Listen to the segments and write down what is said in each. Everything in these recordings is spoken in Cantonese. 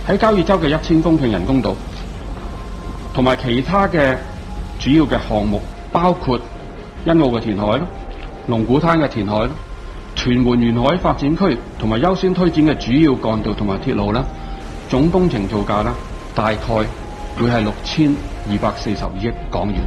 喺交椅洲嘅1000公頃人工島，同埋其他嘅主要嘅項目，包括欣澳嘅填海啦、龍鼓灘嘅填海啦、屯門沿海發展區同埋優先推展嘅主要幹道同埋鐵路啦，總工程造價啦，大概會係6240億港元。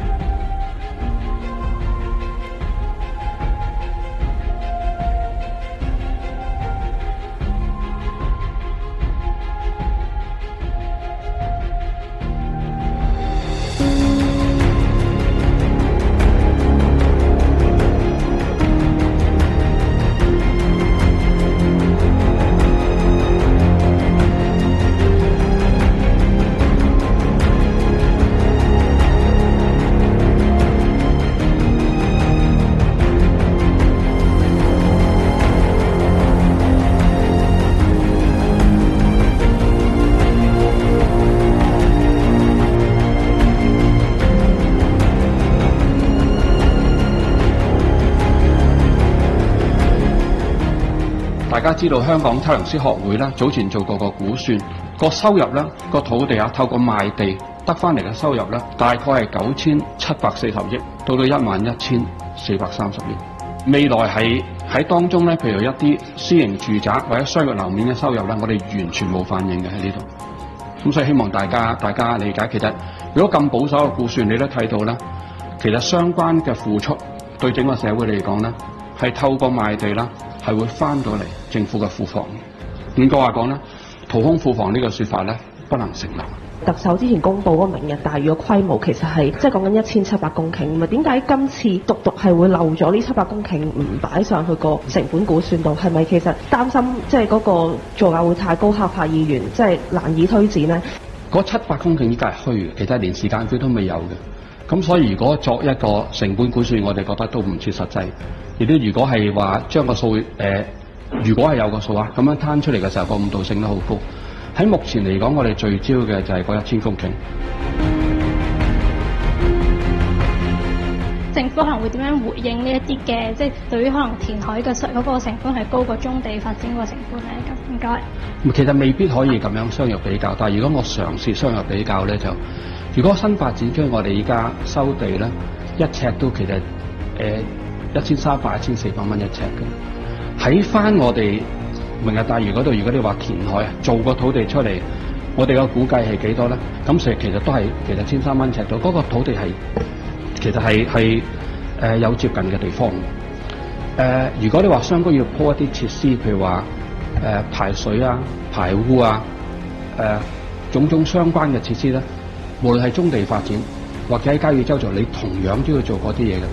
大家知道香港測量師學會啦，早前做過個估算，個收入啦，個土地透過賣地得翻嚟嘅收入咧，大概係9740億到11430億。未來喺當中咧，譬如一啲私營住宅或者商業樓面嘅收入咧，我哋完全冇反應嘅喺呢度。咁所以希望大家理解，其實如果咁保守嘅估算，你都睇到啦，其實相關嘅付出對整個社會嚟講咧，係透過賣地啦，係會翻到嚟政府嘅庫房。換句話講咧，掏空庫房呢個説法咧，不能成立。 特首之前公布嗰個明日大嶼嘅規模其實係即係講緊1700公頃，咁啊點解今次獨係會漏咗呢700公頃唔擺上去個成本估算度？係咪其實擔心即係嗰個造價會太高，嚇怕議員即係難以推展呢？ 嗰700公頃依家係虛嘅，其實連時間表都未有嘅。咁所以如果作一個成本估算，我哋覺得都唔切實際。亦都如果係話將個數如果係有個數啊，咁樣攤出嚟嘅時候，個誤導性都好高。喺目前嚟講，我哋聚焦嘅就係嗰1000公頃。 政府可能會點樣回應呢一啲嘅，即係對於可能填海嘅嗰個成本係高過棕地發展個成本咧？咁唔該。 其實未必可以咁樣相若比較，但係如果我嘗試相若比較咧，就如果新發展區我哋依家收地咧，一尺都其實1300、1400蚊一尺嘅。喺翻我哋明日大嶼嗰度，如果你話填海啊，做個土地出嚟，我哋個估計係幾多咧？咁其實都係1300蚊尺度，嗰個土地其實係有接近嘅地方。如果你話相關要鋪一啲設施，譬如話排水啊、排污啊、種種相關嘅設施咧，無論係棕地發展或者喺交椅洲做，你同樣都要做嗰啲嘢嘅。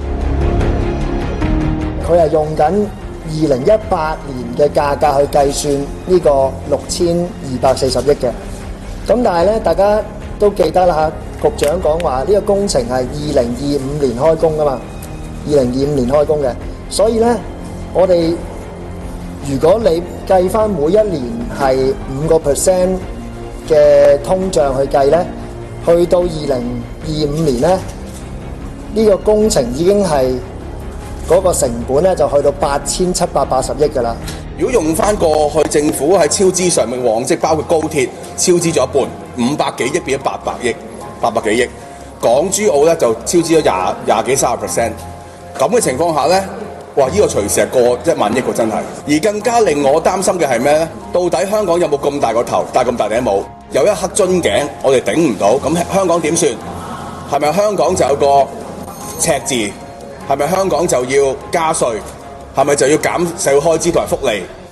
佢係用緊2018年嘅價格去計算呢個6240億嘅，咁但係咧，大家都記得啦嚇，局長講話呢個工程係2025年開工噶嘛，2025年開工嘅，所以咧，我哋如果你計翻每一年係5% 嘅通脹去計咧，去到2025年咧，呢個工程已經係嗰個成本咧就去到8780億㗎啦。 如果用翻過去政府喺超支上面往績，包括高鐵超支咗一半，500幾億變咗800幾億，港珠澳咧就超支咗廿幾30%。咁嘅情況下咧，哇！呢個隨時係過1萬億喎，真係。而更加令我擔心嘅係咩咧？到底香港有冇咁大個頭，戴咁大頂帽？有一刻樽頸，我哋頂唔到，咁香港點算？係咪香港就有個赤字？係咪香港就要加稅？係咪就要減社會開支同埋福利？